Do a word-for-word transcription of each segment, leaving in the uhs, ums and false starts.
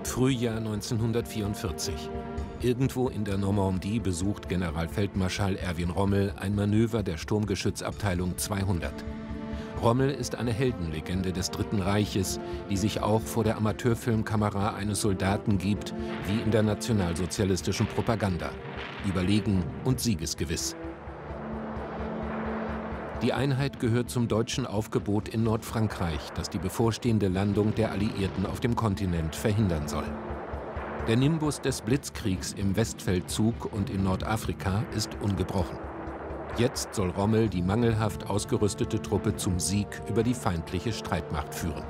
Frühjahr neunzehnhundertvierundvierzig. Irgendwo in der Normandie besucht Generalfeldmarschall Erwin Rommel ein Manöver der Sturmgeschützabteilung zweihundert. Rommel ist eine Heldenlegende des Dritten Reiches, die sich auch vor der Amateurfilmkamera eines Soldaten gibt, wie in der nationalsozialistischen Propaganda. Überlegen und siegesgewiss. Die Einheit gehört zum deutschen Aufgebot in Nordfrankreich, das die bevorstehende Landung der Alliierten auf dem Kontinent verhindern soll. Der Nimbus des Blitzkriegs im Westfeldzug und in Nordafrika ist ungebrochen. Jetzt soll Rommel die mangelhaft ausgerüstete Truppe zum Sieg über die feindliche Streitmacht führen.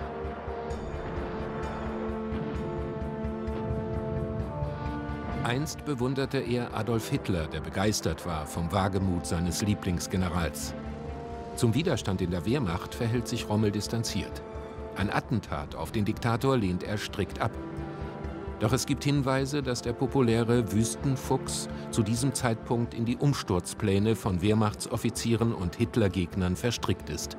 Einst bewunderte er Adolf Hitler, der begeistert war vom Wagemut seines Lieblingsgenerals. Zum Widerstand in der Wehrmacht verhält sich Rommel distanziert. Ein Attentat auf den Diktator lehnt er strikt ab. Doch es gibt Hinweise, dass der populäre Wüstenfuchs zu diesem Zeitpunkt in die Umsturzpläne von Wehrmachtsoffizieren und Hitlergegnern verstrickt ist.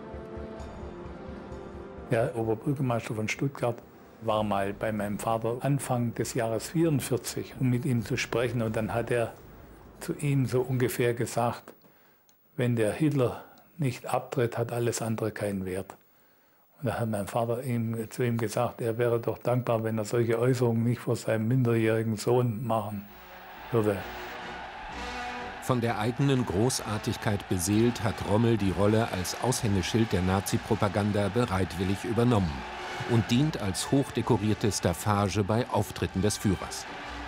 Der Oberbürgermeister von Stuttgart war mal bei meinem Vater Anfang des Jahres vierundvierzig, um mit ihm zu sprechen. Und dann hat er zu ihm so ungefähr gesagt, wenn der Hitler nicht abtritt, hat alles andere keinen Wert. Und da hat mein Vater ihm, zu ihm gesagt, er wäre doch dankbar, wenn er solche Äußerungen nicht vor seinem minderjährigen Sohn machen würde. Von der eigenen Großartigkeit beseelt hat Rommel die Rolle als Aushängeschild der Nazi-Propaganda bereitwillig übernommen und dient als hochdekorierte Staffage bei Auftritten des Führers.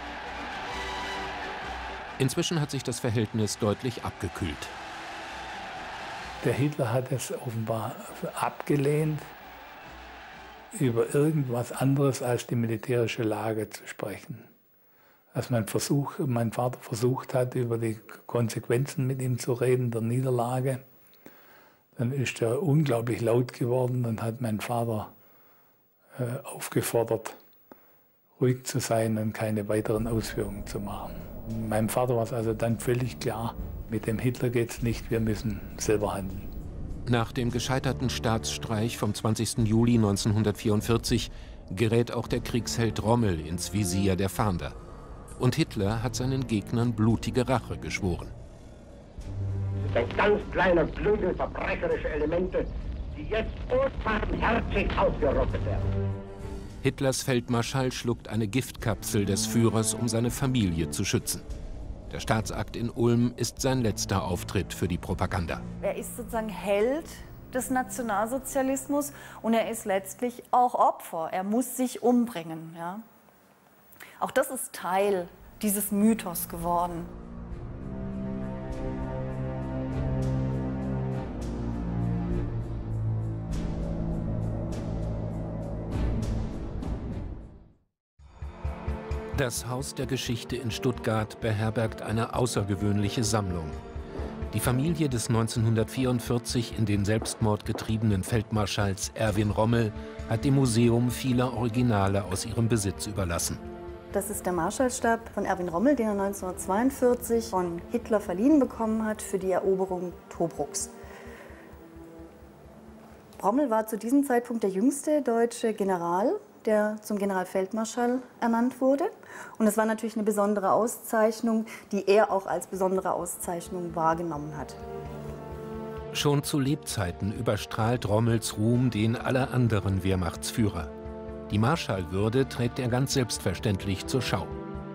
Inzwischen hat sich das Verhältnis deutlich abgekühlt. Der Hitler hat es offenbar abgelehnt, über irgendwas anderes als die militärische Lage zu sprechen. Als mein, Versuch, mein Vater versucht hat, über die Konsequenzen mit ihm zu reden, der Niederlage, dann ist er unglaublich laut geworden. Dann hat mein Vater äh, aufgefordert, ruhig zu sein und keine weiteren Ausführungen zu machen. Meinem Vater war es also dann völlig klar, mit dem Hitler geht's nicht, wir müssen selber handeln. Nach dem gescheiterten Staatsstreich vom zwanzigsten Juli neunzehnhundertvierundvierzig gerät auch der Kriegsheld Rommel ins Visier der Fahnder. Und Hitler hat seinen Gegnern blutige Rache geschworen. Ein ganz kleiner Klüngel verbrecherischer Elemente, die jetzt unbarmherzig ausgerottet werden. Hitlers Feldmarschall schluckt eine Giftkapsel des Führers, um seine Familie zu schützen. Der Staatsakt in Ulm ist sein letzter Auftritt für die Propaganda. Er ist sozusagen Held des Nationalsozialismus und er ist letztlich auch Opfer. Er muss sich umbringen. Ja? Auch das ist Teil dieses Mythos geworden. Das Haus der Geschichte in Stuttgart beherbergt eine außergewöhnliche Sammlung. Die Familie des neunzehnhundertvierundvierzig in den Selbstmord getriebenen Feldmarschalls Erwin Rommel hat dem Museum viele Originale aus ihrem Besitz überlassen. Das ist der Marschallstab von Erwin Rommel, den er neunzehnhundertzweiundvierzig von Hitler verliehen bekommen hat für die Eroberung Tobruks. Rommel war zu diesem Zeitpunkt der jüngste deutsche General, der zum Generalfeldmarschall ernannt wurde. Und es war natürlich eine besondere Auszeichnung, die er auch als besondere Auszeichnung wahrgenommen hat. Schon zu Lebzeiten überstrahlt Rommels Ruhm den aller anderen Wehrmachtsführer. Die Marschallwürde trägt er ganz selbstverständlich zur Schau.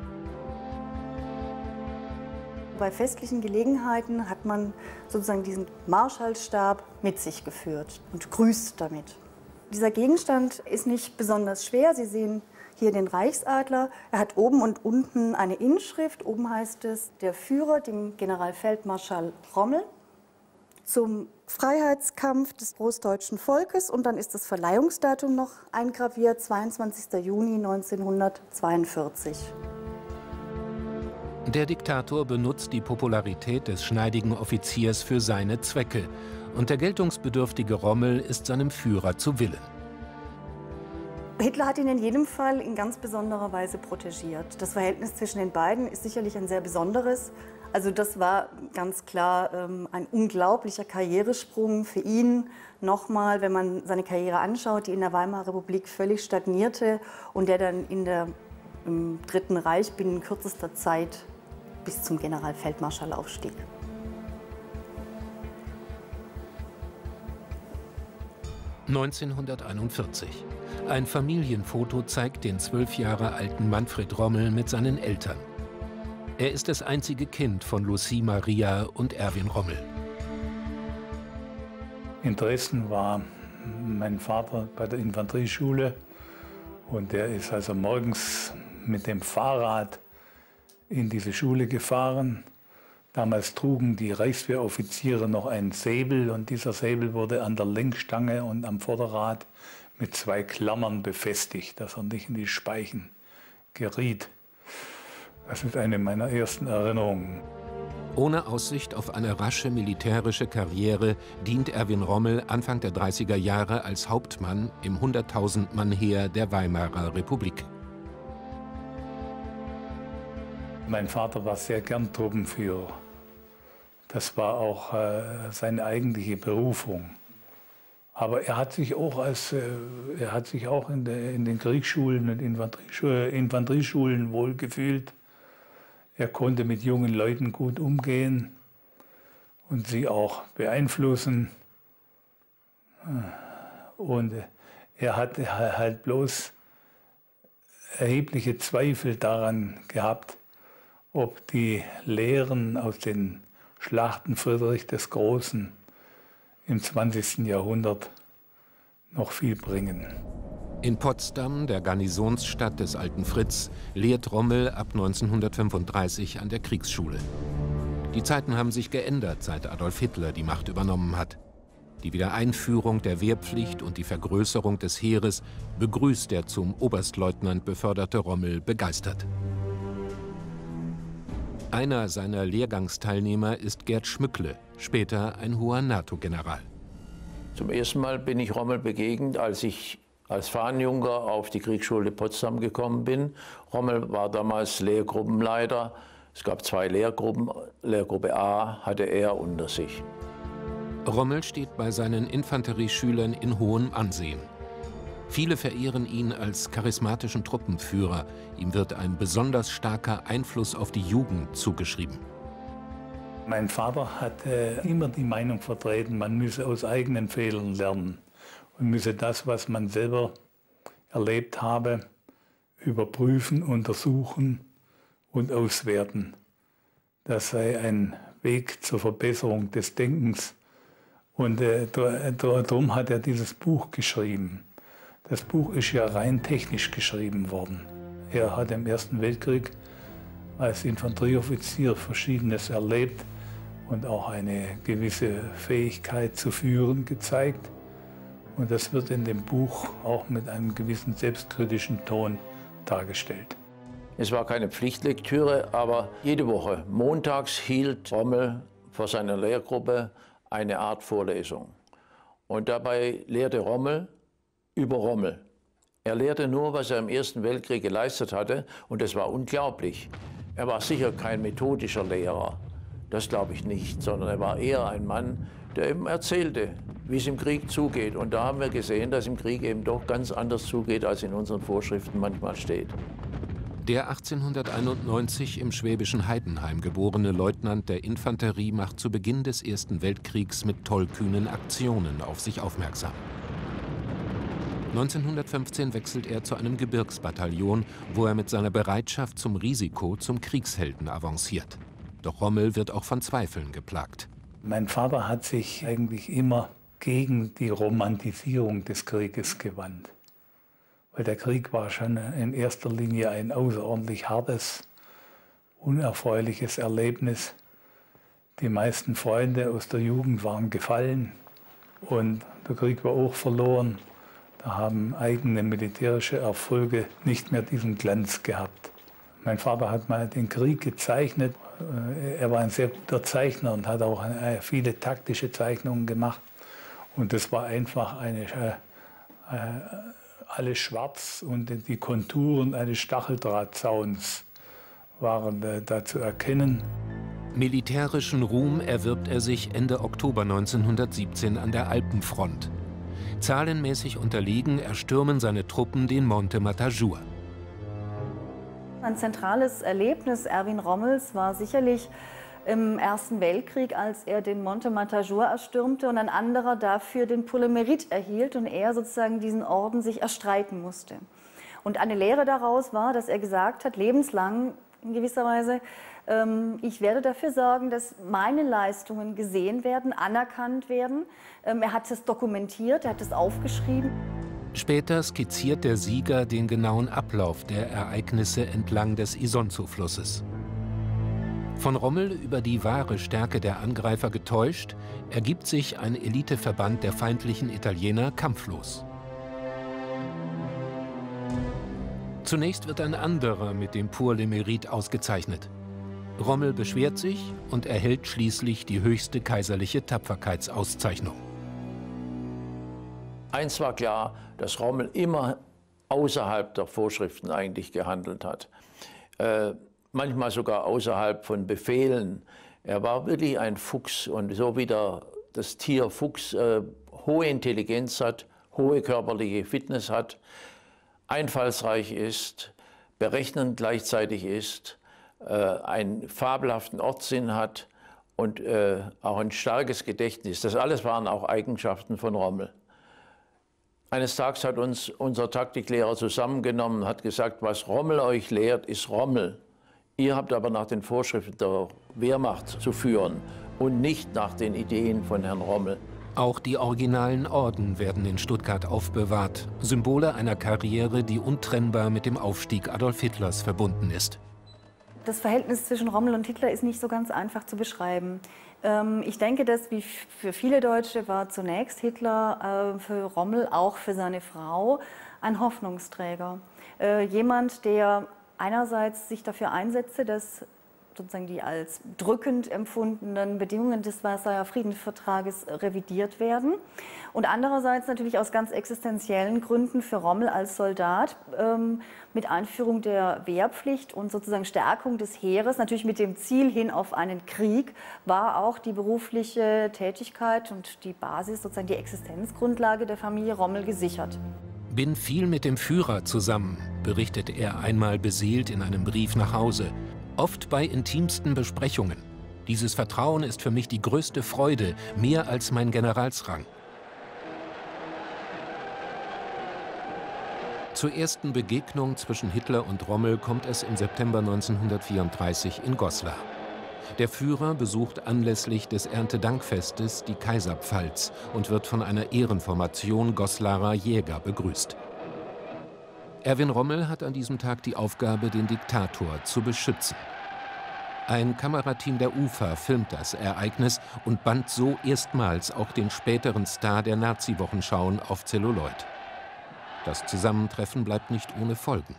Bei festlichen Gelegenheiten hat man sozusagen diesen Marschallstab mit sich geführt und grüßt damit. Dieser Gegenstand ist nicht besonders schwer. Sie sehen hier den Reichsadler. Er hat oben und unten eine Inschrift. Oben heißt es, der Führer, dem Generalfeldmarschall Rommel, zum Freiheitskampf des großdeutschen Volkes. Und dann ist das Verleihungsdatum noch eingraviert, zweiundzwanzigster Juni neunzehnhundertzweiundvierzig. Der Diktator benutzt die Popularität des schneidigen Offiziers für seine Zwecke. Und der geltungsbedürftige Rommel ist seinem Führer zu Willen. Hitler hat ihn in jedem Fall in ganz besonderer Weise protegiert. Das Verhältnis zwischen den beiden ist sicherlich ein sehr besonderes, Also das war ganz klar ähm, ein unglaublicher Karrieresprung für ihn. Nochmal, wenn man seine Karriere anschaut, die in der Weimarer Republik völlig stagnierte und der dann in der, im Dritten Reich binnen kürzester Zeit bis zum Generalfeldmarschall aufstieg. neunzehnhunderteinundvierzig. Ein Familienfoto zeigt den zwölf Jahre alten Manfred Rommel mit seinen Eltern. Er ist das einzige Kind von Lucie Maria und Erwin Rommel. In Dresden war mein Vater bei der Infanterieschule und der ist also morgens mit dem Fahrrad in diese Schule gefahren. Damals trugen die Reichswehroffiziere noch einen Säbel und dieser Säbel wurde an der Lenkstange und am Vorderrad mit zwei Klammern befestigt, dass er nicht in die Speichen geriet. Das ist eine meiner ersten Erinnerungen. Ohne Aussicht auf eine rasche militärische Karriere dient Erwin Rommel Anfang der dreißiger Jahre als Hauptmann im hunderttausend-Mann-Heer der Weimarer Republik. Mein Vater war sehr gern Truppenführer. Das war auch äh, seine eigentliche Berufung. Aber er hat sich auch, als, äh, er hat sich auch in, der, in den Kriegsschulen und Infanterieschulen, Infanterieschulen wohlgefühlt. Er konnte mit jungen Leuten gut umgehen und sie auch beeinflussen. Und er hatte halt bloß erhebliche Zweifel daran gehabt, ob die Lehren aus den Schlachten Friedrich des Großen im zwanzigsten Jahrhundert noch viel bringen. In Potsdam, der Garnisonsstadt des alten Fritz, lehrt Rommel ab neunzehnhundertfünfunddreißig an der Kriegsschule. Die Zeiten haben sich geändert, seit Adolf Hitler die Macht übernommen hat. Die Wiedereinführung der Wehrpflicht und die Vergrößerung des Heeres begrüßt der zum Oberstleutnant beförderte Rommel begeistert. Einer seiner Lehrgangsteilnehmer ist Gerd Schmückle, später ein hoher NATO-General. Zum ersten Mal bin ich Rommel begegnet, als ich als Fahnenjunker auf die Kriegsschule Potsdam gekommen bin. Rommel war damals Lehrgruppenleiter. Es gab zwei Lehrgruppen. Lehrgruppe A hatte er unter sich. Rommel steht bei seinen Infanterieschülern in hohem Ansehen. Viele verehren ihn als charismatischen Truppenführer. Ihm wird ein besonders starker Einfluss auf die Jugend zugeschrieben. Mein Vater hat äh, immer die Meinung vertreten, man müsse aus eigenen Fehlern lernen und müsse das, was man selber erlebt habe, überprüfen, untersuchen und auswerten. Das sei ein Weg zur Verbesserung des Denkens. Und äh, darum hat er dieses Buch geschrieben. Das Buch ist ja rein technisch geschrieben worden. Er hat im Ersten Weltkrieg als Infanterieoffizier Verschiedenes erlebt und auch eine gewisse Fähigkeit zu führen gezeigt. Und das wird in dem Buch auch mit einem gewissen selbstkritischen Ton dargestellt. Es war keine Pflichtlektüre, aber jede Woche montags hielt Rommel vor seiner Lehrgruppe eine Art Vorlesung. Und dabei lehrte Rommel über Rommel. Er lehrte nur, was er im Ersten Weltkrieg geleistet hatte, und das war unglaublich. Er war sicher kein methodischer Lehrer, das glaube ich nicht, sondern er war eher ein Mann, der eben erzählte, wie es im Krieg zugeht. Und da haben wir gesehen, dass im Krieg eben doch ganz anders zugeht, als in unseren Vorschriften manchmal steht. Der achtzehnhunderteinundneunzig im schwäbischen Heidenheim geborene Leutnant der Infanterie macht zu Beginn des Ersten Weltkriegs mit tollkühnen Aktionen auf sich aufmerksam. neunzehnhundertfünfzehn wechselt er zu einem Gebirgsbataillon, wo er mit seiner Bereitschaft zum Risiko zum Kriegshelden avanciert. Doch Rommel wird auch von Zweifeln geplagt. Mein Vater hat sich eigentlich immer gegen die Romantisierung des Krieges gewandt. Weil der Krieg war schon in erster Linie ein außerordentlich hartes, unerfreuliches Erlebnis. Die meisten Freunde aus der Jugend waren gefallen und der Krieg war auch verloren. Da haben eigene militärische Erfolge nicht mehr diesen Glanz gehabt. Mein Vater hat mal den Krieg gezeichnet. Er war ein sehr guter Zeichner und hat auch viele taktische Zeichnungen gemacht. Und das war einfach eine, äh, alles schwarz und die Konturen eines Stacheldrahtzauns waren äh, da zu erkennen. Militärischen Ruhm erwirbt er sich Ende Oktober neunzehnhundertsiebzehn an der Alpenfront. Zahlenmäßig unterlegen erstürmen seine Truppen den Monte Matajur. Ein zentrales Erlebnis Erwin Rommels war sicherlich im Ersten Weltkrieg, als er den Monte Matajur erstürmte und ein anderer dafür den Pour le Mérite erhielt und er sozusagen diesen Orden sich erstreiten musste. Und eine Lehre daraus war, dass er gesagt hat, lebenslang in gewisser Weise, ähm, ich werde dafür sorgen, dass meine Leistungen gesehen werden, anerkannt werden. Ähm, er hat es dokumentiert, er hat es aufgeschrieben. Später skizziert der Sieger den genauen Ablauf der Ereignisse entlang des Isonzo-Flusses. Von Rommel über die wahre Stärke der Angreifer getäuscht, ergibt sich ein Eliteverband der feindlichen Italiener kampflos. Zunächst wird ein anderer mit dem Pour le Mérite ausgezeichnet. Rommel beschwert sich und erhält schließlich die höchste kaiserliche Tapferkeitsauszeichnung. Eins war klar, dass Rommel immer außerhalb der Vorschriften eigentlich gehandelt hat. Äh, manchmal sogar außerhalb von Befehlen. Er war wirklich ein Fuchs und so wie der, das Tier Fuchs äh, hohe Intelligenz hat, hohe körperliche Fitness hat, einfallsreich ist, berechnend gleichzeitig ist, äh, einen fabelhaften Ortssinn hat und äh, auch ein starkes Gedächtnis. Das alles waren auch Eigenschaften von Rommel. Eines Tages hat uns unser Taktiklehrer zusammengenommen und hat gesagt, was Rommel euch lehrt, ist Rommel. Ihr habt aber nach den Vorschriften der Wehrmacht zu führen und nicht nach den Ideen von Herrn Rommel. Auch die originalen Orden werden in Stuttgart aufbewahrt, Symbole einer Karriere, die untrennbar mit dem Aufstieg Adolf Hitlers verbunden ist. Das Verhältnis zwischen Rommel und Hitler ist nicht so ganz einfach zu beschreiben. Ich denke, dass wie für viele Deutsche war zunächst Hitler für Rommel, auch für seine Frau, ein Hoffnungsträger. Jemand, der einerseits sich dafür einsetzte, dass sozusagen die als drückend empfundenen Bedingungen des Versailler Friedensvertrages revidiert werden. Und andererseits natürlich aus ganz existenziellen Gründen für Rommel als Soldat ähm, mit Einführung der Wehrpflicht und sozusagen Stärkung des Heeres, natürlich mit dem Ziel hin auf einen Krieg, war auch die berufliche Tätigkeit und die Basis, sozusagen die Existenzgrundlage der Familie Rommel gesichert. Bin viel mit dem Führer zusammen, berichtet er einmal beseelt in einem Brief nach Hause. Oft bei intimsten Besprechungen. Dieses Vertrauen ist für mich die größte Freude, mehr als mein Generalsrang. Zur ersten Begegnung zwischen Hitler und Rommel kommt es im September neunzehnhundertvierunddreißig in Goslar. Der Führer besucht anlässlich des Erntedankfestes die Kaiserpfalz und wird von einer Ehrenformation Goslarer Jäger begrüßt. Erwin Rommel hat an diesem Tag die Aufgabe, den Diktator zu beschützen. Ein Kamerateam der U F A filmt das Ereignis und band so erstmals auch den späteren Star der Nazi-Wochenschauen auf Zelluloid. Das Zusammentreffen bleibt nicht ohne Folgen.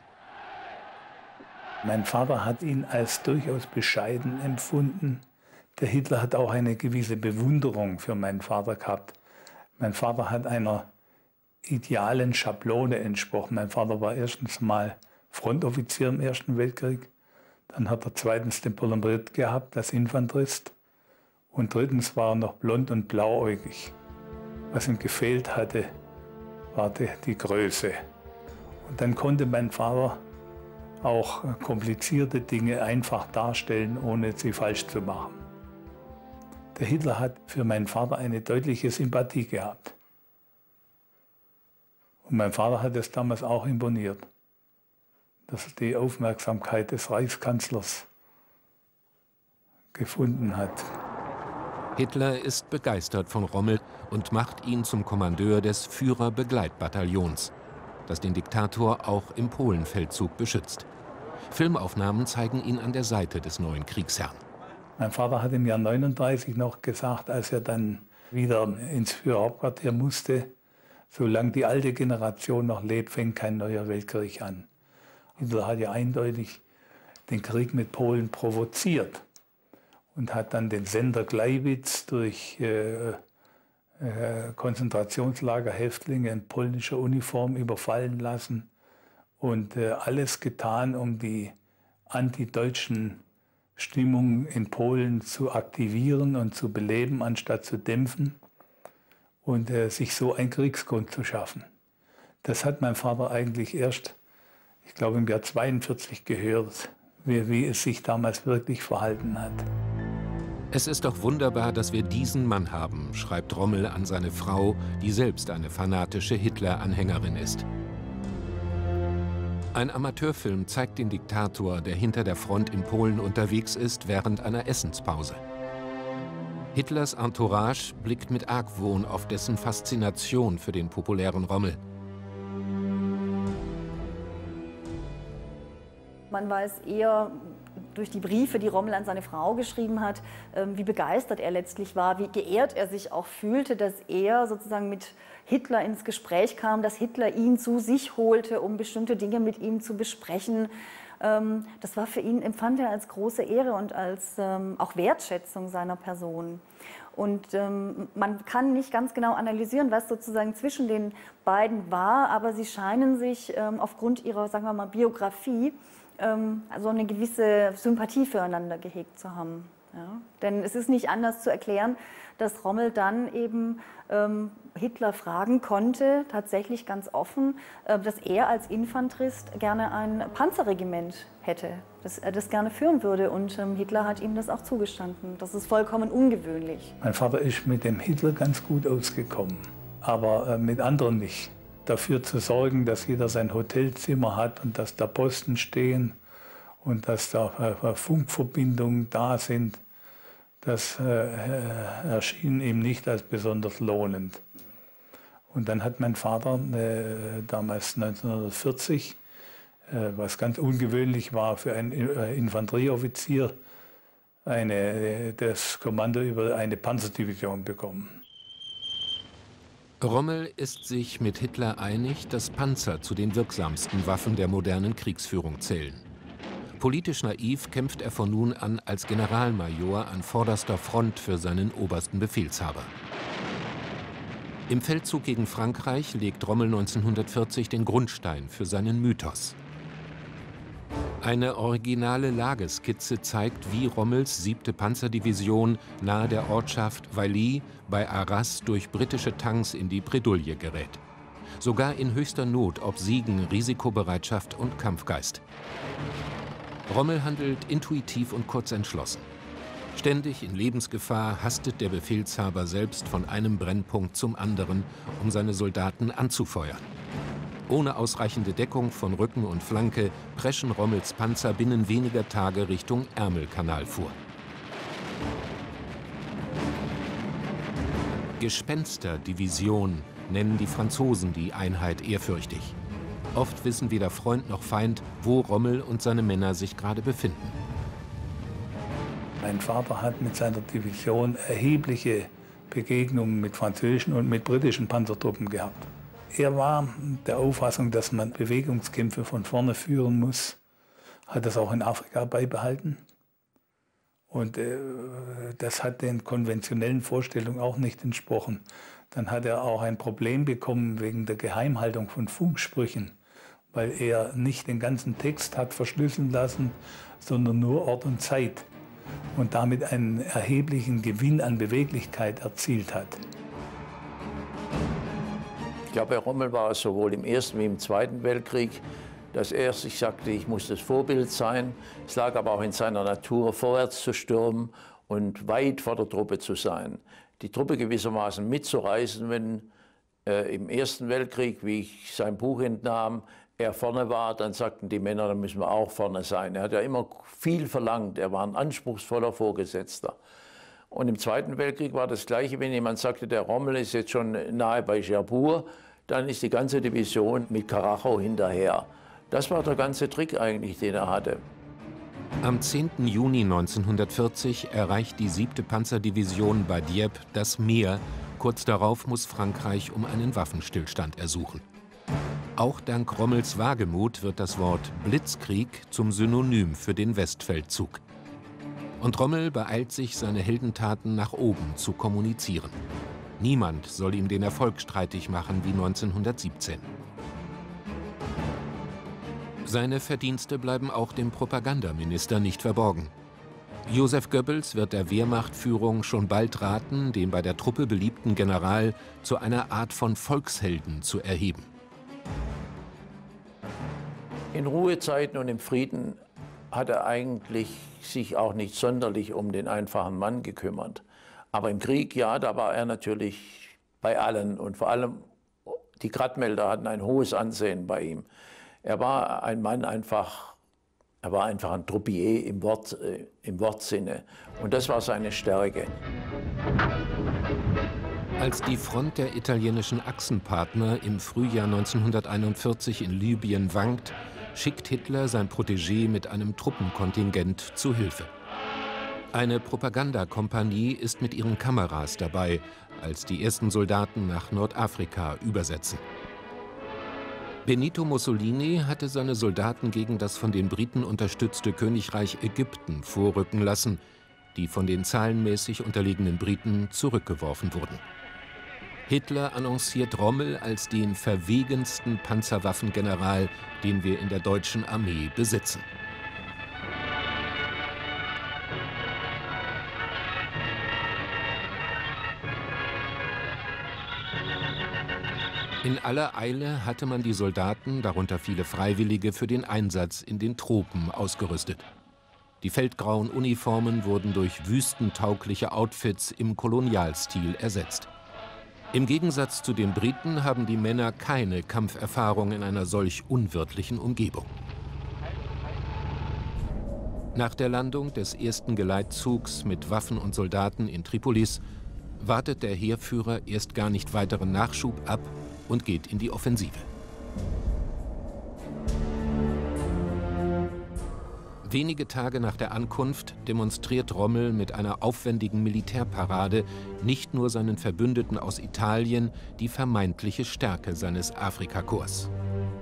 Mein Vater hat ihn als durchaus bescheiden empfunden. Der Hitler hat auch eine gewisse Bewunderung für meinen Vater gehabt. Mein Vater hat einer idealen Schablone entsprochen. Mein Vater war erstens mal Frontoffizier im Ersten Weltkrieg, dann hat er zweitens den Pour le Mérite gehabt als Infanterist und drittens war er noch blond und blauäugig. Was ihm gefehlt hatte, war die, die Größe. Und dann konnte mein Vater auch komplizierte Dinge einfach darstellen, ohne sie falsch zu machen. Der Hitler hat für meinen Vater eine deutliche Sympathie gehabt. Und mein Vater hat es damals auch imponiert, dass er die Aufmerksamkeit des Reichskanzlers gefunden hat. Hitler ist begeistert von Rommel und macht ihn zum Kommandeur des Führerbegleitbataillons, das den Diktator auch im Polenfeldzug beschützt. Filmaufnahmen zeigen ihn an der Seite des neuen Kriegsherrn. Mein Vater hat im Jahr neununddreißig noch gesagt, als er dann wieder ins Führerhauptquartier musste, solange die alte Generation noch lebt, fängt kein neuer Weltkrieg an. Hitler hat ja eindeutig den Krieg mit Polen provoziert und hat dann den Sender Gleiwitz durch äh, äh, Konzentrationslagerhäftlinge in polnischer Uniform überfallen lassen und äh, alles getan, um die antideutschen Stimmung in Polen zu aktivieren und zu beleben, anstatt zu dämpfen und äh, sich so ein Kriegsgrund zu schaffen. Das hat mein Vater eigentlich erst, ich glaube im Jahr zweiundvierzig gehört, wie, wie es sich damals wirklich verhalten hat. Es ist doch wunderbar, dass wir diesen Mann haben, schreibt Rommel an seine Frau, die selbst eine fanatische Hitler-Anhängerin ist. Ein Amateurfilm zeigt den Diktator, der hinter der Front in Polen unterwegs ist, während einer Essenspause. Hitlers Entourage blickt mit Argwohn auf dessen Faszination für den populären Rommel. Man weiß eher durch die Briefe, die Rommel an seine Frau geschrieben hat, wie begeistert er letztlich war, wie geehrt er sich auch fühlte, dass er sozusagen mit Hitler ins Gespräch kam, dass Hitler ihn zu sich holte, um bestimmte Dinge mit ihm zu besprechen. Das war für ihn, empfand er als große Ehre und als auch Wertschätzung seiner Person. Und ähm, man kann nicht ganz genau analysieren, was sozusagen zwischen den beiden war, aber sie scheinen sich ähm, aufgrund ihrer, sagen wir mal, Biografie ähm, also eine gewisse Sympathie füreinander gehegt zu haben. Ja? Denn es ist nicht anders zu erklären, dass Rommel dann eben ähm, Hitler fragen konnte, tatsächlich ganz offen, äh, dass er als Infanterist gerne ein Panzerregiment hätte, dass er das gerne führen würde. Und ähm, Hitler hat ihm das auch zugestanden. Das ist vollkommen ungewöhnlich. Mein Vater ist mit dem Hitler ganz gut ausgekommen, aber äh, mit anderen nicht. Dafür zu sorgen, dass jeder sein Hotelzimmer hat und dass da Posten stehen und dass da äh, Funkverbindungen da sind, das äh, erschien ihm nicht als besonders lohnend. Und dann hat mein Vater äh, damals neunzehnhundertvierzig, äh, was ganz ungewöhnlich war für einen äh, Infanterieoffizier, eine, äh, das Kommando über eine Panzerdivision bekommen. Rommel ist sich mit Hitler einig, dass Panzer zu den wirksamsten Waffen der modernen Kriegsführung zählen. Politisch naiv kämpft er von nun an als Generalmajor an vorderster Front für seinen obersten Befehlshaber. Im Feldzug gegen Frankreich legt Rommel neunzehnhundertvierzig den Grundstein für seinen Mythos. Eine originale Lageskizze zeigt, wie Rommels siebte Panzerdivision nahe der Ortschaft Vailly bei Arras durch britische Tanks in die Bredouille gerät. Sogar in höchster Not obsiegen Risikobereitschaft und Kampfgeist. Rommel handelt intuitiv und kurzentschlossen. Ständig in Lebensgefahr hastet der Befehlshaber selbst von einem Brennpunkt zum anderen, um seine Soldaten anzufeuern. Ohne ausreichende Deckung von Rücken und Flanke preschen Rommels Panzer binnen weniger Tage Richtung Ärmelkanal vor. Gespensterdivision nennen die Franzosen die Einheit ehrfürchtig. Oft wissen weder Freund noch Feind, wo Rommel und seine Männer sich gerade befinden. Mein Vater hat mit seiner Division erhebliche Begegnungen mit französischen und mit britischen Panzertruppen gehabt. Er war der Auffassung, dass man Bewegungskämpfe von vorne führen muss, hat das auch in Afrika beibehalten. Und äh, das hat den konventionellen Vorstellungen auch nicht entsprochen. Dann hat er auch ein Problem bekommen wegen der Geheimhaltung von Funksprüchen, weil er nicht den ganzen Text hat verschlüsseln lassen, sondern nur Ort und Zeit und damit einen erheblichen Gewinn an Beweglichkeit erzielt hat. Ich glaube, Herr Rommel war es sowohl im Ersten wie im Zweiten Weltkrieg, dass er sich sagte, ich muss das Vorbild sein. Es lag aber auch in seiner Natur, vorwärts zu stürmen und weit vor der Truppe zu sein. Die Truppe gewissermaßen mitzureißen, wenn äh, im Ersten Weltkrieg, wie ich sein Buch entnahm, er vorne war, dann sagten die Männer, dann müssen wir auch vorne sein. Er hat ja immer viel verlangt, er war ein anspruchsvoller Vorgesetzter. Und im Zweiten Weltkrieg war das Gleiche, wenn jemand sagte, der Rommel ist jetzt schon nahe bei Cherbourg, dann ist die ganze Division mit Karachow hinterher. Das war der ganze Trick eigentlich, den er hatte. Am zehnten Juni neunzehnhundertvierzig erreicht die siebte Panzerdivision bei Dieppe das Meer. Kurz darauf muss Frankreich um einen Waffenstillstand ersuchen. Auch dank Rommels Wagemut wird das Wort Blitzkrieg zum Synonym für den Westfeldzug. Und Rommel beeilt sich, seine Heldentaten nach oben zu kommunizieren. Niemand soll ihm den Erfolg streitig machen wie neunzehnhundertsiebzehn. Seine Verdienste bleiben auch dem Propagandaminister nicht verborgen. Joseph Goebbels wird der Wehrmachtführung schon bald raten, den bei der Truppe beliebten General zu einer Art von Volkshelden zu erheben. In Ruhezeiten und im Frieden hat er eigentlich sich auch nicht sonderlich um den einfachen Mann gekümmert. Aber im Krieg, ja, da war er natürlich bei allen. Und vor allem die Gradmelder hatten ein hohes Ansehen bei ihm. Er war ein Mann einfach, er war einfach ein Troupier im, Wort, äh, im Wortsinne. Und das war seine Stärke. Als die Front der italienischen Achsenpartner im Frühjahr neunzehnhunderteinundvierzig in Libyen wankt, schickt Hitler sein Protégé mit einem Truppenkontingent zu Hilfe. Eine Propagandakompanie ist mit ihren Kameras dabei, als die ersten Soldaten nach Nordafrika übersetzen. Benito Mussolini hatte seine Soldaten gegen das von den Briten unterstützte Königreich Ägypten vorrücken lassen, die von den zahlenmäßig unterlegenen Briten zurückgeworfen wurden. Hitler annonciert Rommel als den verwegensten Panzerwaffengeneral, den wir in der deutschen Armee besitzen. In aller Eile hatte man die Soldaten, darunter viele Freiwillige, für den Einsatz in den Tropen ausgerüstet. Die feldgrauen Uniformen wurden durch wüstentaugliche Outfits im Kolonialstil ersetzt. Im Gegensatz zu den Briten haben die Männer keine Kampferfahrung in einer solch unwirtlichen Umgebung. Nach der Landung des ersten Geleitzugs mit Waffen und Soldaten in Tripolis wartet der Heerführer erst gar nicht weiteren Nachschub ab und geht in die Offensive. Wenige Tage nach der Ankunft demonstriert Rommel mit einer aufwendigen Militärparade nicht nur seinen Verbündeten aus Italien die vermeintliche Stärke seines Afrikakorps.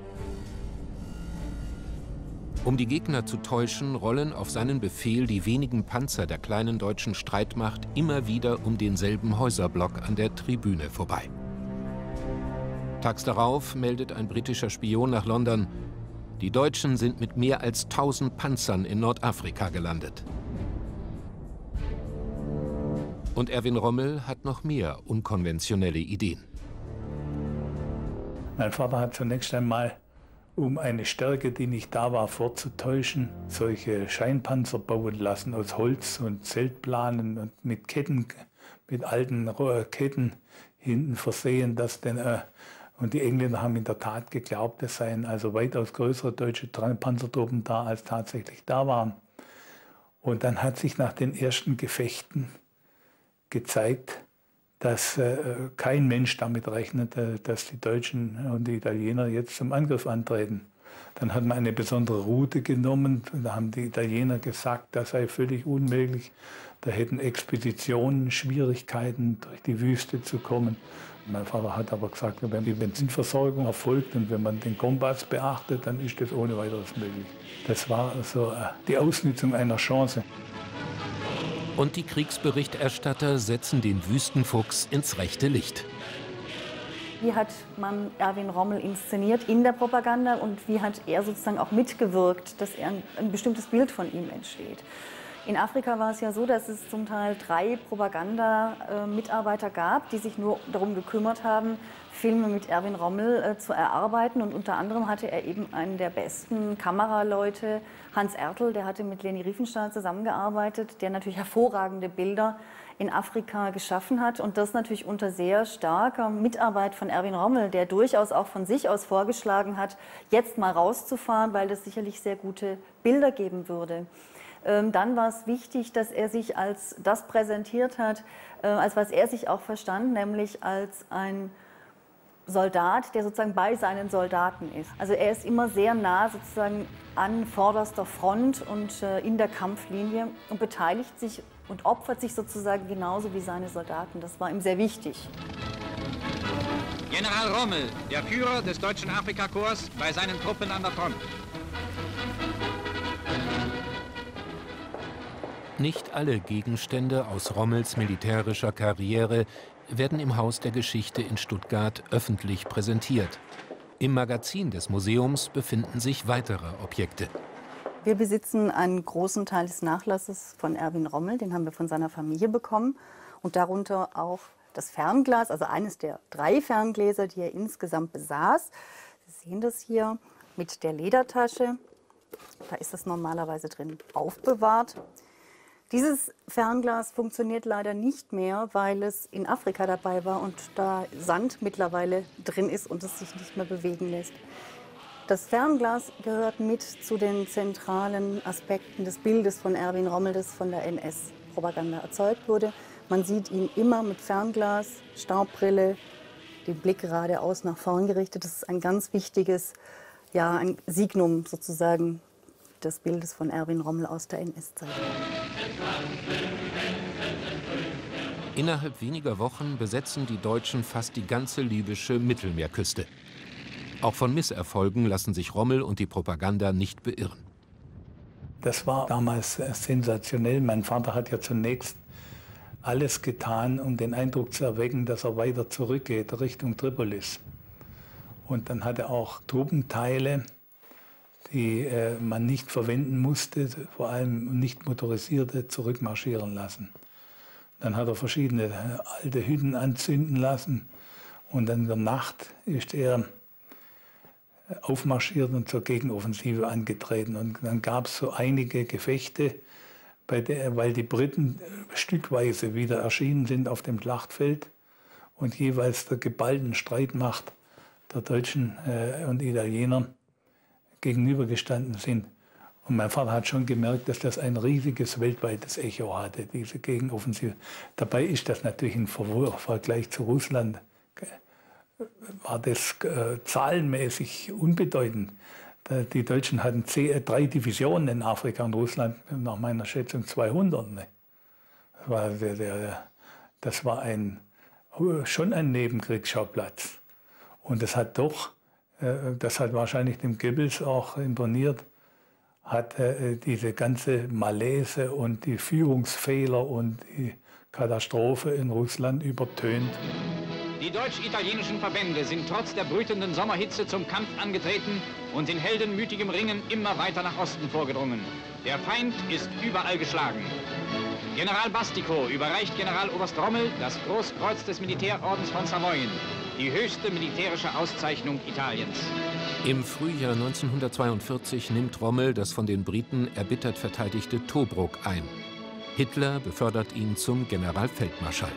Um die Gegner zu täuschen, rollen auf seinen Befehl die wenigen Panzer der kleinen deutschen Streitmacht immer wieder um denselben Häuserblock an der Tribüne vorbei. Tags darauf meldet ein britischer Spion nach London: Die Deutschen sind mit mehr als tausend Panzern in Nordafrika gelandet. Und Erwin Rommel hat noch mehr unkonventionelle Ideen. Mein Vater hat zunächst einmal, um eine Stärke, die nicht da war, vorzutäuschen, solche Scheinpanzer bauen lassen aus Holz und Zeltplanen und mit Ketten, mit alten Ketten hinten versehen, dass denn äh, und die Engländer haben in der Tat geglaubt, es seien also weitaus größere deutsche Panzertruppen da, als tatsächlich da waren. Und dann hat sich nach den ersten Gefechten gezeigt, dass äh, kein Mensch damit rechnete, dass die Deutschen und die Italiener jetzt zum Angriff antreten. Dann hat man eine besondere Route genommen. Da haben die Italiener gesagt, das sei völlig unmöglich. Da hätten Expeditionen Schwierigkeiten, durch die Wüste zu kommen. Mein Vater hat aber gesagt, wenn die Benzinversorgung erfolgt und wenn man den Kompass beachtet, dann ist das ohne weiteres möglich. Das war so die Ausnutzung einer Chance. Und die Kriegsberichterstatter setzen den Wüstenfuchs ins rechte Licht. Wie hat man Erwin Rommel inszeniert in der Propaganda und wie hat er sozusagen auch mitgewirkt, dass er ein, ein bestimmtes Bild von ihm entsteht? In Afrika war es ja so, dass es zum Teil drei Propaganda-Mitarbeiter gab, die sich nur darum gekümmert haben, Filme mit Erwin Rommel äh, zu erarbeiten. Und unter anderem hatte er eben einen der besten Kameraleute, Hans Ertl, der hatte mit Leni Riefenstahl zusammengearbeitet, der natürlich hervorragende Bilder in Afrika geschaffen hat. Und das natürlich unter sehr starker Mitarbeit von Erwin Rommel, der durchaus auch von sich aus vorgeschlagen hat, jetzt mal rauszufahren, weil das sicherlich sehr gute Bilder geben würde. Dann war es wichtig, dass er sich als das präsentiert hat, als was er sich auch verstand, nämlich als ein Soldat, der sozusagen bei seinen Soldaten ist. Also er ist immer sehr nah sozusagen an vorderster Front und in der Kampflinie und beteiligt sich und opfert sich sozusagen genauso wie seine Soldaten. Das war ihm sehr wichtig. General Rommel, der Führer des deutschen Afrikakorps bei seinen Truppen an der Front. Nicht alle Gegenstände aus Rommels militärischer Karriere werden im Haus der Geschichte in Stuttgart öffentlich präsentiert. Im Magazin des Museums befinden sich weitere Objekte. Wir besitzen einen großen Teil des Nachlasses von Erwin Rommel, den haben wir von seiner Familie bekommen. Und darunter auch das Fernglas, also eines der drei Ferngläser, die er insgesamt besaß. Sie sehen das hier mit der Ledertasche. Da ist das normalerweise drin aufbewahrt. Dieses Fernglas funktioniert leider nicht mehr, weil es in Afrika dabei war und da Sand mittlerweile drin ist und es sich nicht mehr bewegen lässt. Das Fernglas gehört mit zu den zentralen Aspekten des Bildes von Erwin Rommel, das von der N S-Propaganda erzeugt wurde. Man sieht ihn immer mit Fernglas, Staubbrille, den Blick geradeaus nach vorn gerichtet. Das ist ein ganz wichtiges, ja, ein Signum sozusagen des Bildes von Erwin Rommel aus der N S-Zeit. Innerhalb weniger Wochen besetzen die Deutschen fast die ganze libysche Mittelmeerküste. Auch von Misserfolgen lassen sich Rommel und die Propaganda nicht beirren. Das war damals sensationell. Mein Vater hat ja zunächst alles getan, um den Eindruck zu erwecken, dass er weiter zurückgeht, Richtung Tripolis. Und dann hat er auch Truppenteile, die äh, man nicht verwenden musste, vor allem nicht motorisierte, zurückmarschieren lassen. Dann hat er verschiedene äh, alte Hütten anzünden lassen und dann in der Nacht ist er aufmarschiert und zur Gegenoffensive angetreten. Und dann gab es so einige Gefechte, bei der, weil die Briten stückweise wieder erschienen sind auf dem Schlachtfeld und jeweils der geballten Streitmacht der Deutschen äh, und Italiener gegenübergestanden sind. Und mein Vater hat schon gemerkt, dass das ein riesiges weltweites Echo hatte, diese Gegenoffensive. Dabei ist das natürlich im Vergleich zu Russland, war das äh, zahlenmäßig unbedeutend. Die Deutschen hatten zehn, drei Divisionen in Afrika und Russland, nach meiner Schätzung zweihundert. Ne? Das war, der, der, das war ein, schon ein Nebenkriegsschauplatz. Und das hat doch, äh, das hat wahrscheinlich dem Goebbels auch imponiert, hat äh, diese ganze Malaise und die Führungsfehler und die Katastrophe in Russland übertönt. Die deutsch-italienischen Verbände sind trotz der brütenden Sommerhitze zum Kampf angetreten und in heldenmütigem Ringen immer weiter nach Osten vorgedrungen. Der Feind ist überall geschlagen. General Bastico überreicht Generaloberst Rommel das Großkreuz des Militärordens von Savoyen, die höchste militärische Auszeichnung Italiens. Im Frühjahr neunzehnhundertzweiundvierzig nimmt Rommel das von den Briten erbittert verteidigte Tobruk ein. Hitler befördert ihn zum Generalfeldmarschall.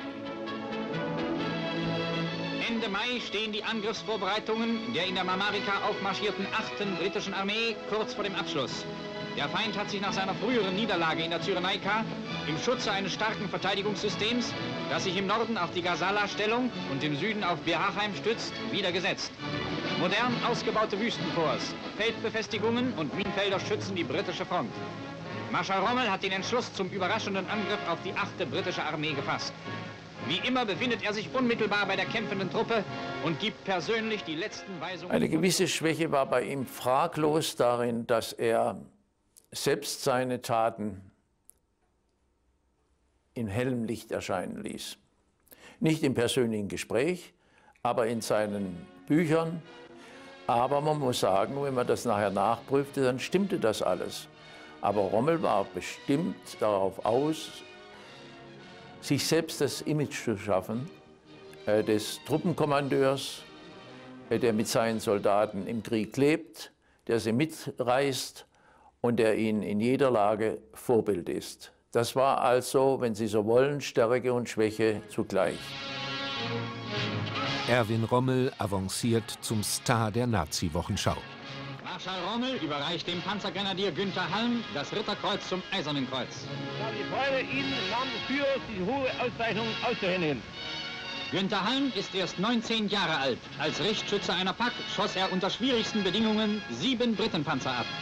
Ende Mai stehen die Angriffsvorbereitungen der in der Marmarika aufmarschierten achten britischen Armee kurz vor dem Abschluss. Der Feind hat sich nach seiner früheren Niederlage in der Cyrenaika im Schutze eines starken Verteidigungssystems, das sich im Norden auf die Gazala-Stellung und im Süden auf Beerheim stützt, wieder gesetzt. Modern ausgebaute Wüstenforts, Feldbefestigungen und Minenfelder schützen die britische Front. Marschall Rommel hat den Entschluss zum überraschenden Angriff auf die achte britische Armee gefasst. Wie immer befindet er sich unmittelbar bei der kämpfenden Truppe und gibt persönlich die letzten Weisungen. Eine gewisse Schwäche war bei ihm fraglos darin, dass er selbst seine Taten in hellem Licht erscheinen ließ. Nicht im persönlichen Gespräch, aber in seinen Büchern. Aber man muss sagen, wenn man das nachher nachprüfte, dann stimmte das alles. Aber Rommel war bestimmt darauf aus, sich selbst das Image zu schaffen, äh, des Truppenkommandeurs, äh, der mit seinen Soldaten im Krieg lebt, der sie mitreißt und der ihnen in jeder Lage Vorbild ist. Das war also, wenn Sie so wollen, Stärke und Schwäche zugleich. Erwin Rommel avanciert zum Star der Nazi-Wochenschau. Marschall Rommel überreicht dem Panzergrenadier Günther Halm das Ritterkreuz zum Eisernen Kreuz. Ich habe die Freude, Ihnen im Namen des Führers diese hohe Auszeichnung auszuhändigen. Günther Halm ist erst neunzehn Jahre alt. Als Richtschütze einer P A K schoss er unter schwierigsten Bedingungen sieben Britenpanzer ab.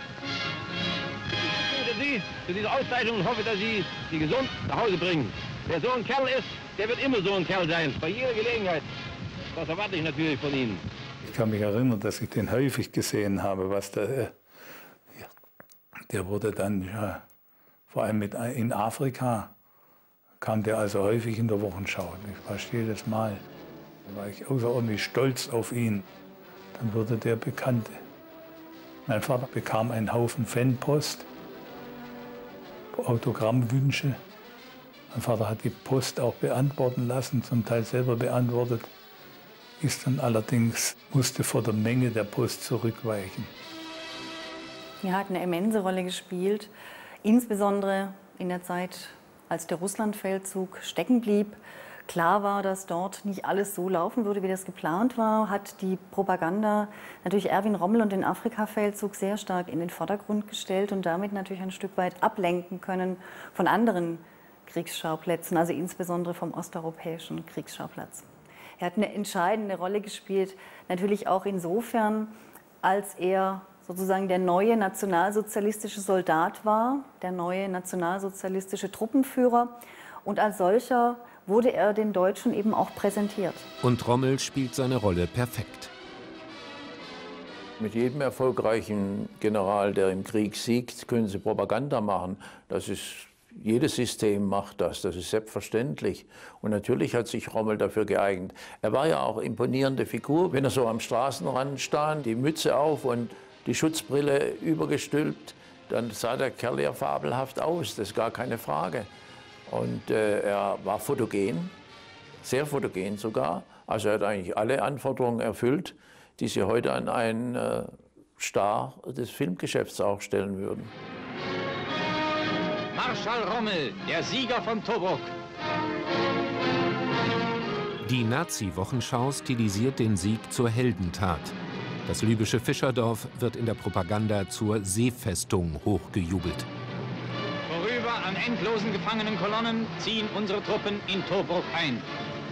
Ich wünsche Sie zu dieser Auszeichnung und hoffe, dass Sie sie gesund nach Hause bringen. Wer so ein Kerl ist, der wird immer so ein Kerl sein, bei jeder Gelegenheit. Das erwarte ich natürlich von Ihnen. Ich kann mich erinnern, dass ich den häufig gesehen habe, was der, der wurde dann, ja, vor allem mit, in Afrika, kam der also häufig in der Wochenschau. Ich war jedes Mal, da war ich außerordentlich stolz auf ihn. Dann wurde der bekannt Mein Vater bekam einen Haufen Fanpost, Autogrammwünsche. Mein Vater hat die Post auch beantworten lassen, zum Teil selber beantwortet, ist dann allerdings, musste vor der Menge der Post zurückweichen. Er hat eine immense Rolle gespielt, insbesondere in der Zeit, als der Russlandfeldzug stecken blieb. Klar war, dass dort nicht alles so laufen würde, wie das geplant war, hat die Propaganda natürlich Erwin Rommel und den Afrika-Feldzug sehr stark in den Vordergrund gestellt und damit natürlich ein Stück weit ablenken können von anderen Kriegsschauplätzen, also insbesondere vom osteuropäischen Kriegsschauplatz. Er hat eine entscheidende Rolle gespielt, natürlich auch insofern, als er sozusagen der neue nationalsozialistische Soldat war, der neue nationalsozialistische Truppenführer, und als solcher wurde er den Deutschen eben auch präsentiert. Und Rommel spielt seine Rolle perfekt. Mit jedem erfolgreichen General, der im Krieg siegt, können Sie Propaganda machen. Das ist, jedes System macht das, das ist selbstverständlich. Und natürlich hat sich Rommel dafür geeignet. Er war ja auch eine imponierende Figur, wenn er so am Straßenrand stand, die Mütze auf und die Schutzbrille übergestülpt, dann sah der Kerl ja fabelhaft aus, das ist gar keine Frage. Und äh, er war fotogen, sehr fotogen sogar. Also er hat eigentlich alle Anforderungen erfüllt, die Sie heute an einen äh, Star des Filmgeschäfts auch stellen würden. Marschall Rommel, der Sieger von Tobruk. Die Nazi-Wochenschau stilisiert den Sieg zur Heldentat. Das libysche Fischerdorf wird in der Propaganda zur Seefestung hochgejubelt. Vorüber an endlosen Gefangenenkolonnen ziehen unsere Truppen in Tobruk ein.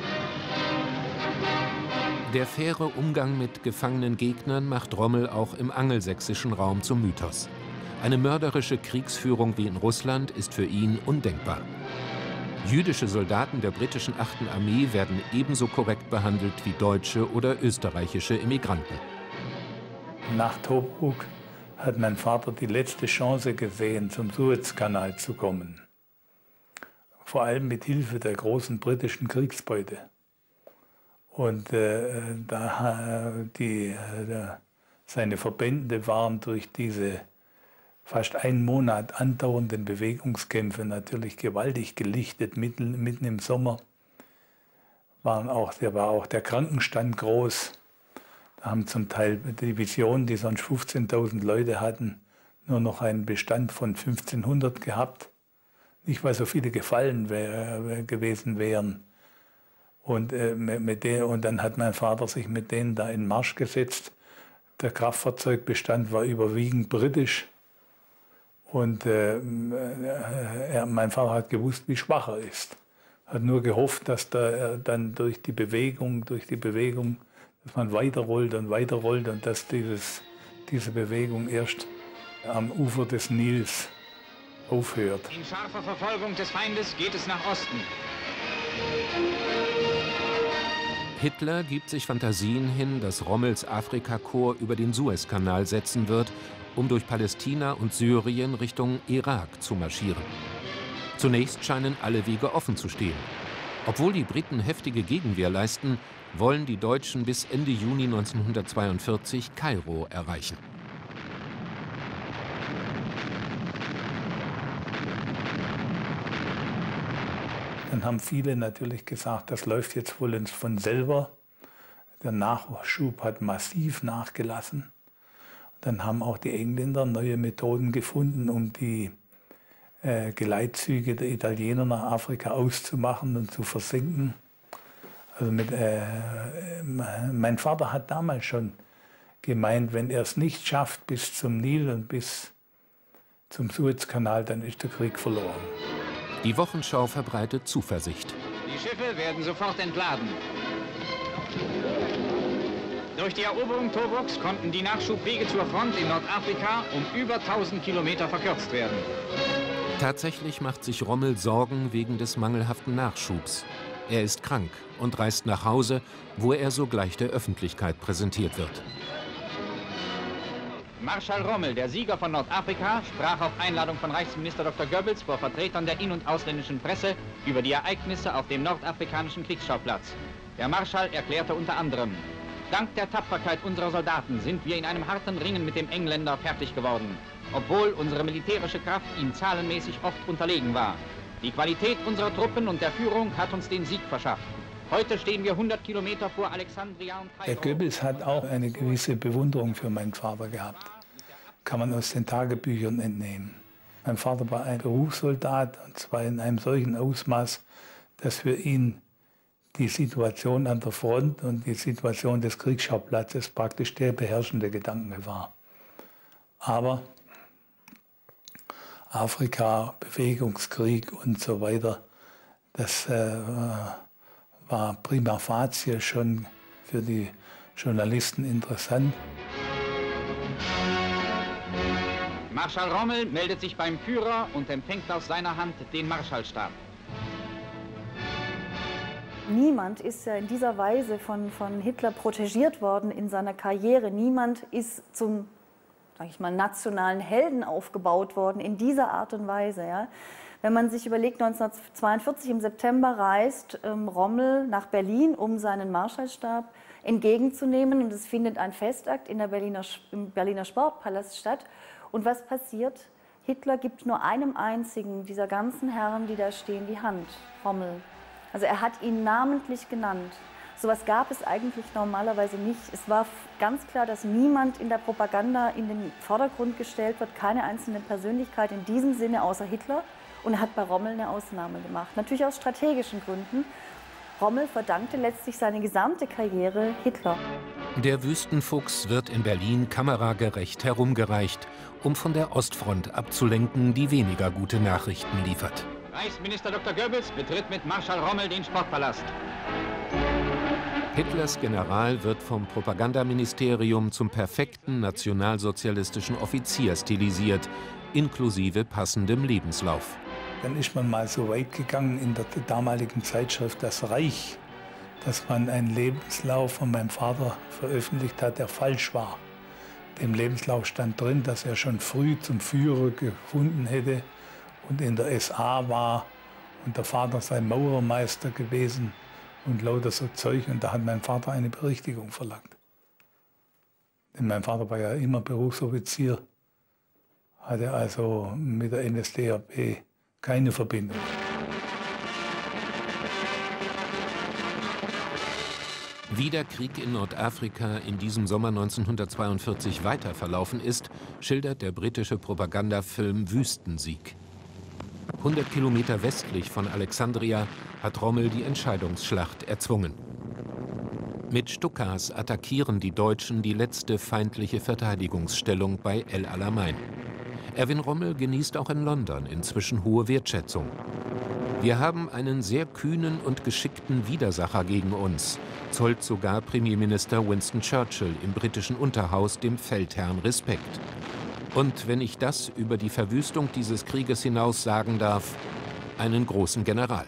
Der faire Umgang mit gefangenen Gegnern macht Rommel auch im angelsächsischen Raum zum Mythos. Eine mörderische Kriegsführung wie in Russland ist für ihn undenkbar. Jüdische Soldaten der britischen achten Armee werden ebenso korrekt behandelt wie deutsche oder österreichische Immigranten. Nach Tobruk hat mein Vater die letzte Chance gesehen, zum Suezkanal zu kommen. Vor allem mit Hilfe der großen britischen Kriegsbeute. Und äh, da die, äh, seine Verbände waren durch diese fast einen Monat andauernden Bewegungskämpfe natürlich gewaltig gelichtet, mitten, mitten im Sommer. Waren auch, der war auch der Krankenstand groß. Da haben zum Teil Divisionen, die sonst fünfzehntausend Leute hatten, nur noch einen Bestand von fünfzehnhundert gehabt. Nicht, weil so viele gefallen wär, gewesen wären. Und, äh, mit der, und dann hat mein Vater sich mit denen da in Marsch gesetzt. Der Kraftfahrzeugbestand war überwiegend britisch. Und äh, er, mein Vater hat gewusst, wie schwach er ist. Hat nur gehofft, dass da, er dann durch die Bewegung, durch die Bewegung, dass man weiterrollt und weiterrollt und dass dieses, diese Bewegung erst am Ufer des Nils aufhört. In scharfer Verfolgung des Feindes geht es nach Osten. Hitler gibt sich Fantasien hin, dass Rommels Afrikakorps über den Suezkanal setzen wird, um durch Palästina und Syrien Richtung Irak zu marschieren. Zunächst scheinen alle Wege offen zu stehen. Obwohl die Briten heftige Gegenwehr leisten, wollen die Deutschen bis Ende Juni neunzehnhundertzweiundvierzig Kairo erreichen. Dann haben viele natürlich gesagt, das läuft jetzt wohl von selber. Der Nachschub hat massiv nachgelassen. Dann haben auch die Engländer neue Methoden gefunden, um die äh, Geleitzüge der Italiener nach Afrika auszumachen und zu versinken. Also mit, äh, mein Vater hat damals schon gemeint, wenn er es nicht schafft bis zum Nil und bis zum Suezkanal, dann ist der Krieg verloren. Die Wochenschau verbreitet Zuversicht. Die Schiffe werden sofort entladen. Durch die Eroberung Tobruks konnten die Nachschubwege zur Front in Nordafrika um über tausend Kilometer verkürzt werden. Tatsächlich macht sich Rommel Sorgen wegen des mangelhaften Nachschubs. Er ist krank und reist nach Hause, wo er sogleich der Öffentlichkeit präsentiert wird. Marschall Rommel, der Sieger von Nordafrika, sprach auf Einladung von Reichsminister Doktor Goebbels vor Vertretern der in- und ausländischen Presse über die Ereignisse auf dem nordafrikanischen Kriegsschauplatz. Der Marschall erklärte unter anderem: Dank der Tapferkeit unserer Soldaten sind wir in einem harten Ringen mit dem Engländer fertig geworden, obwohl unsere militärische Kraft ihm zahlenmäßig oft unterlegen war. Die Qualität unserer Truppen und der Führung hat uns den Sieg verschafft. Heute stehen wir hundert Kilometer vor Alexandria und Kairo. Der Goebbels hat auch eine gewisse Bewunderung für meinen Vater gehabt. Kann man aus den Tagebüchern entnehmen. Mein Vater war ein Berufssoldat, und zwar in einem solchen Ausmaß, dass für ihn die Situation an der Front und die Situation des Kriegsschauplatzes praktisch der beherrschende Gedanke war. Aber Afrika, Bewegungskrieg und so weiter, das äh, war prima facie schon für die Journalisten interessant. Marschall Rommel meldet sich beim Führer und empfängt aus seiner Hand den Marschallstab. Niemand ist ja in dieser Weise von, von Hitler protegiert worden in seiner Karriere. Niemand ist zum, sag ich mal, nationalen Helden aufgebaut worden in dieser Art und Weise. Ja. Wenn man sich überlegt, neunzehnhundertzweiundvierzig im September reist ähm, Rommel nach Berlin, um seinen Marschallstab entgegenzunehmen. Und es findet ein Festakt in der Berliner, im Berliner Sportpalast statt. Und was passiert? Hitler gibt nur einem einzigen dieser ganzen Herren, die da stehen, die Hand, Rommel. Also er hat ihn namentlich genannt. So etwas gab es eigentlich normalerweise nicht. Es war ganz klar, dass niemand in der Propaganda in den Vordergrund gestellt wird, keine einzelne Persönlichkeit in diesem Sinne außer Hitler. Und er hat bei Rommel eine Ausnahme gemacht, natürlich aus strategischen Gründen. Rommel verdankte letztlich seine gesamte Karriere Hitler. Der Wüstenfuchs wird in Berlin kameragerecht herumgereicht, um von der Ostfront abzulenken, die weniger gute Nachrichten liefert. Reichsminister Doktor Goebbels betritt mit Marschall Rommel den Sportpalast. Hitlers General wird vom Propagandaministerium zum perfekten nationalsozialistischen Offizier stilisiert, inklusive passendem Lebenslauf. Dann ist man mal so weit gegangen in der damaligen Zeitschrift Das Reich, dass man einen Lebenslauf von meinem Vater veröffentlicht hat, der falsch war. Im Lebenslauf stand drin, dass er schon früh zum Führer gefunden hätte und in der S A war und der Vater sei Maurermeister gewesen und lauter so Zeug. Und da hat mein Vater eine Berichtigung verlangt. Denn mein Vater war ja immer Berufsoffizier, hatte also mit der N S D A P keine Verbindung. Wie der Krieg in Nordafrika in diesem Sommer neunzehnhundertzweiundvierzig weiter verlaufen ist, schildert der britische Propagandafilm Wüstensieg. hundert Kilometer westlich von Alexandria hat Rommel die Entscheidungsschlacht erzwungen. Mit Stukas attackieren die Deutschen die letzte feindliche Verteidigungsstellung bei El Alamein. Erwin Rommel genießt auch in London inzwischen hohe Wertschätzung. Wir haben einen sehr kühnen und geschickten Widersacher gegen uns, zollt sogar Premierminister Winston Churchill im britischen Unterhaus dem Feldherrn Respekt. Und wenn ich das über die Verwüstung dieses Krieges hinaus sagen darf, einen großen General.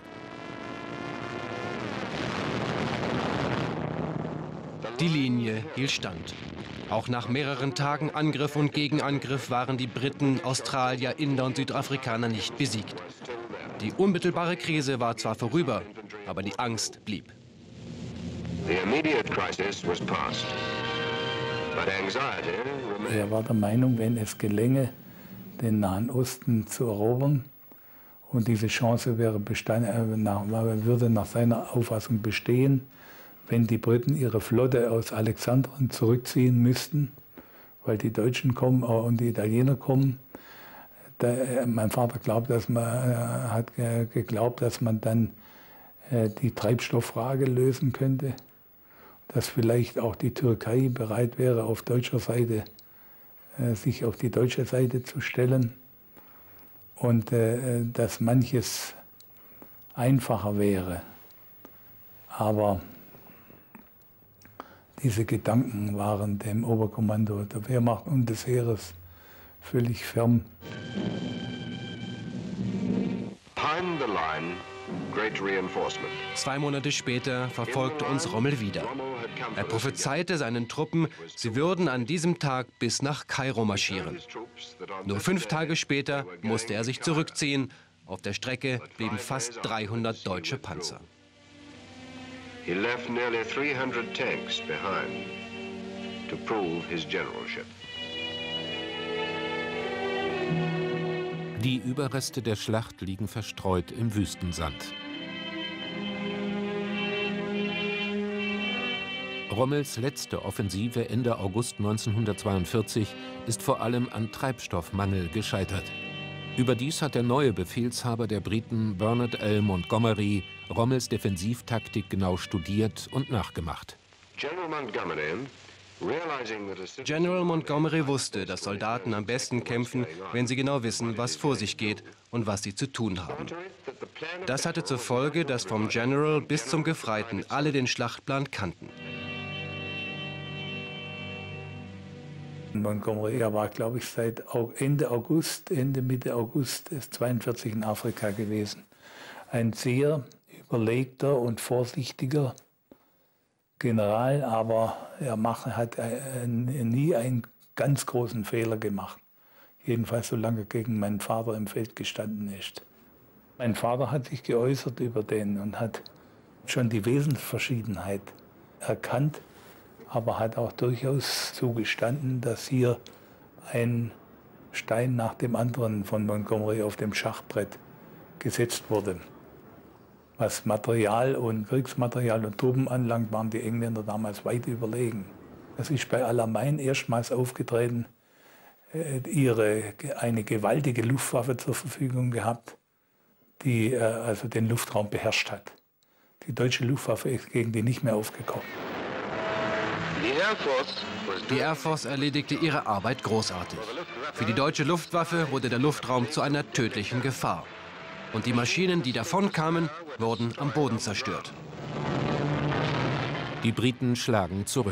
Die Linie hielt stand. Auch nach mehreren Tagen Angriff und Gegenangriff waren die Briten, Australier, Inder und Südafrikaner nicht besiegt. Die unmittelbare Krise war zwar vorüber, aber die Angst blieb. Er war der Meinung, wenn es gelänge, den Nahen Osten zu erobern, und diese Chance wäre bestand, nach, würde nach seiner Auffassung bestehen, wenn die Briten ihre Flotte aus Alexandrien zurückziehen müssten, weil die Deutschen kommen und die Italiener kommen. Da, mein Vater glaubt, dass man, äh, hat geglaubt, dass man dann äh, die Treibstofffrage lösen könnte, dass vielleicht auch die Türkei bereit wäre, auf deutscher Seite äh, sich auf die deutsche Seite zu stellen und äh, dass manches einfacher wäre. Aber diese Gedanken waren dem Oberkommando der Wehrmacht und des Heeres völlig fern. Zwei Monate später verfolgte uns Rommel wieder. Er prophezeite seinen Truppen, sie würden an diesem Tag bis nach Kairo marschieren. Nur fünf Tage später musste er sich zurückziehen. Auf der Strecke blieben fast dreihundert deutsche Panzer. He left nearly three hundred tanks behind to prove his generalship. Die Überreste der Schlacht liegen verstreut im Wüstensand. Rommels letzte Offensive Ende August neunzehnhundertzweiundvierzig ist vor allem an Treibstoffmangel gescheitert. Überdies hat der neue Befehlshaber der Briten, Bernard L. Montgomery, Rommels Defensivtaktik genau studiert und nachgemacht. General Montgomery General Montgomery wusste, dass Soldaten am besten kämpfen, wenn sie genau wissen, was vor sich geht und was sie zu tun haben. Das hatte zur Folge, dass vom General bis zum Gefreiten alle den Schlachtplan kannten. Montgomery war, glaube ich, seit Ende August, Ende Mitte August zweiundvierzig in Afrika gewesen. Ein sehr überlegter und vorsichtiger General, aber er macht, hat nie einen ganz großen Fehler gemacht. Jedenfalls solange er gegen meinen Vater im Feld gestanden ist. Mein Vater hat sich geäußert über den und hat schon die Wesensverschiedenheit erkannt, aber hat auch durchaus zugestanden, dass hier ein Stein nach dem anderen von Montgomery auf dem Schachbrett gesetzt wurde. Was Material und Kriegsmaterial und Truppen anlangt, waren die Engländer damals weit überlegen. Es ist bei Alamein erstmals aufgetreten, äh, ihre eine gewaltige Luftwaffe zur Verfügung gehabt, die äh, also den Luftraum beherrscht hat. Die deutsche Luftwaffe ist gegen die nicht mehr aufgekommen. Die Air Force erledigte ihre Arbeit großartig. Für die deutsche Luftwaffe wurde der Luftraum zu einer tödlichen Gefahr. Und die Maschinen, die davonkamen, wurden am Boden zerstört. Die Briten schlagen zurück.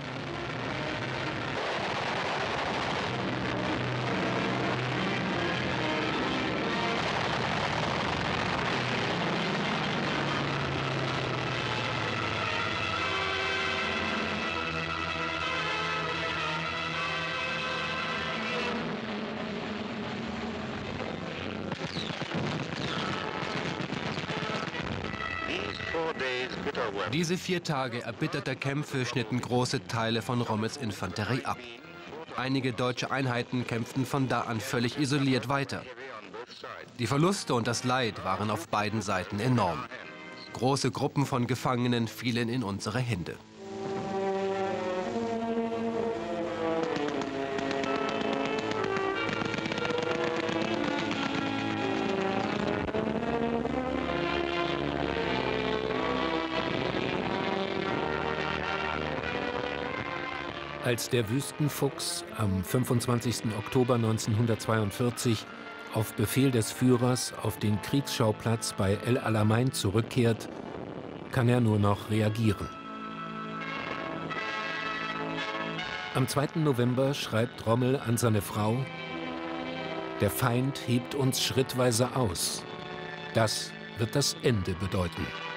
Diese vier Tage erbitterter Kämpfe schnitten große Teile von Rommels Infanterie ab. Einige deutsche Einheiten kämpften von da an völlig isoliert weiter. Die Verluste und das Leid waren auf beiden Seiten enorm. Große Gruppen von Gefangenen fielen in unsere Hände. Als der Wüstenfuchs am fünfundzwanzigsten Oktober neunzehnhundertzweiundvierzig auf Befehl des Führers auf den Kriegsschauplatz bei El Alamein zurückkehrt, kann er nur noch reagieren. Am zweiten November schreibt Rommel an seine Frau: Der Feind hebt uns schrittweise aus. Das wird das Ende bedeuten.